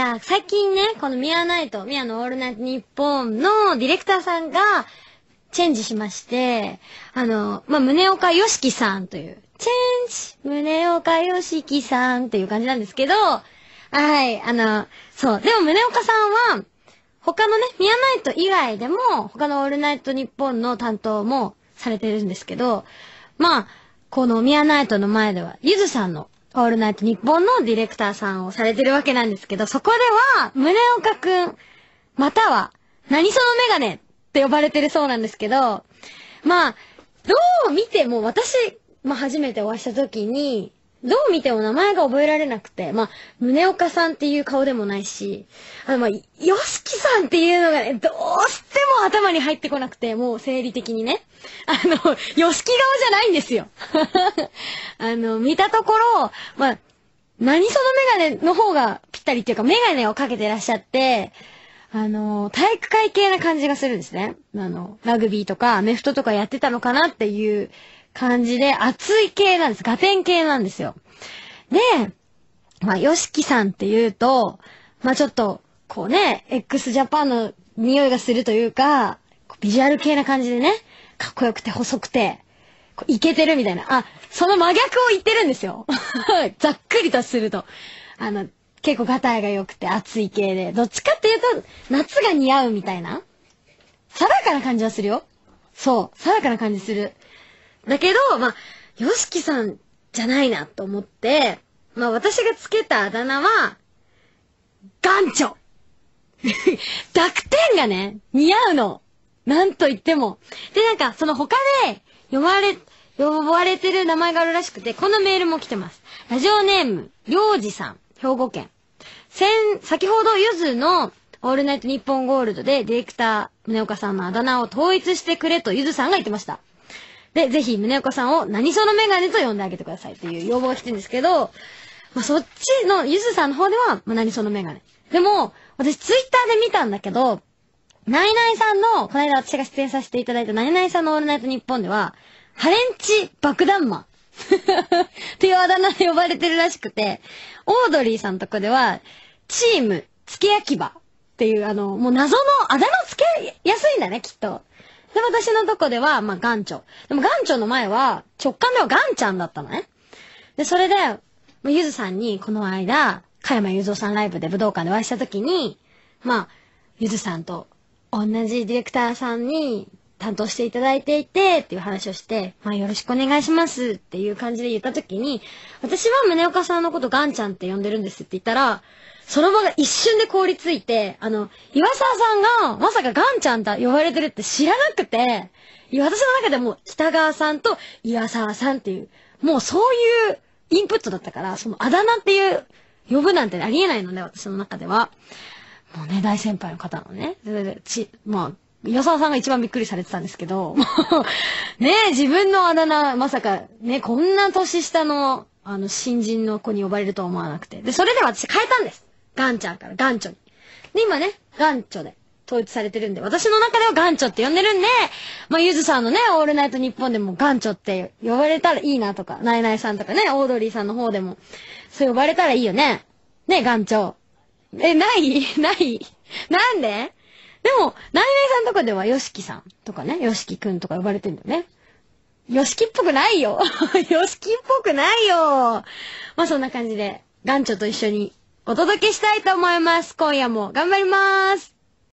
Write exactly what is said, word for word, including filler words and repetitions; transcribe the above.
や、最近ね、このミヤナイト、ミヤのオールナイトニッポンのディレクターさんがチェンジしまして、あの、まあ、宗岡よしきさんという、チェンジ宗岡よしきさんっていう感じなんですけど、はい、あの、そう。でも宗岡さんは、他のね、ミヤナイト以外でも、他のオールナイトニッポンの担当もされてるんですけど、まあ、このミヤナイトの前では、ゆずさんのオールナイトニッポンのディレクターさんをされてるわけなんですけど、そこでは、宗岡くん、または、何そのメガネって呼ばれてるそうなんですけど、まあ、どう見ても、私、まあ初めてお会いした時に、どう見ても名前が覚えられなくて、まあ、宗岡さんっていう顔でもないし、あの、まあ、よしきさんっていうのがね、どうしても頭に入ってこなくて、もう生理的にね。あの、よしき顔じゃないんですよ。あの、見たところ、まあ、何そのメガネの方がぴったりっていうか、メガネをかけてらっしゃって、あの、体育会系な感じがするんですね。あの、ラグビーとかアメフトとかやってたのかなっていう感じで、熱い系なんです。ガテン系なんですよ。で、まあ、ヨシキさんっていうと、まあちょっと、こうね、x ジャパンの匂いがするというか、ビジュアル系な感じでね、かっこよくて細くて、こうイケてるみたいな。あ、その真逆を言ってるんですよ。ざっくりとすると。あの、結構ガタイが良くて熱い系で、どっちかっていうと、夏が似合うみたいな。爽やかな感じはするよ。そう、爽やかな感じする。だけど、まあ、ヨシキさんじゃないなと思って、まあ私がつけたあだ名は、ガンチョ濁点がね、似合うの。なんと言っても。で、なんか、その他で読まれ、呼ばれてる名前があるらしくて、このメールも来てます。ラジオネーム、りょうじさん、兵庫県。先、先ほどゆずのオールナイトニッポンゴールドでディレクター、宗岡さんのあだ名を統一してくれとゆずさんが言ってました。で、ぜひ、宗岡さんを何そのメガネと呼んであげてくださいっていう要望が来てるんですけど、まあ、そっちの、ゆずさんの方では、まあ、何そのメガネ。でも、私ツイッターで見たんだけど、ナイナイさんの、この間私が出演させていただいたナイナイさんのオールナイトニッポンでは、ハレンチ爆弾魔っていうあだ名で呼ばれてるらしくて、オードリーさんとかでは、チーム、つけ焼き場っていう、あの、もう謎のあだ名つけやすいんだね、きっと。で、私のとこでは、まあ、ガンチョ。でもガンチョの前は、直感ではガンちゃんだったのね。で、それで、ゆずさんにこの間、加山雄三さんライブで武道館でお会いしたときに、まあ、ゆずさんと同じディレクターさんに担当していただいていて、っていう話をして、まあよろしくお願いしますっていう感じで言ったときに、私は宗岡さんのことガンちゃんって呼んでるんですって言ったら、その場が一瞬で凍りついて、あの、岩沢さんがまさかガンちゃんと呼ばれてるって知らなくて、私の中でも北川さんと岩沢さんっていう、もうそういうインプットだったから、そのあだ名っていう呼ぶなんてありえないので、私の中では。もうね、大先輩の方のね。でちまあ、岩沢さんが一番びっくりされてたんですけど、ねえ、自分のあだ名、まさか、ね、こんな年下の、あの、新人の子に呼ばれるとは思わなくて。で、それで私変えたんです。ガンちゃんからガンチョに。で、今ね、ガンチョで統一されてるんで、私の中ではガンチョって呼んでるんで、まあ、ゆずさんのね、オールナイトニッポンでもガンチョって呼ばれたらいいなとか、ナイナイさんとかね、オードリーさんの方でも、そう呼ばれたらいいよね。ね、ガンチョ。え、ないないなんででも、ナイナイさんとかではヨシキさんとかね、ヨシキくんとか呼ばれてんだよね。ヨシキっぽくないよ。ヨシキっぽくないよ。まあ、そんな感じで、ガンチョと一緒にお届けしたいと思います。今夜も頑張ります。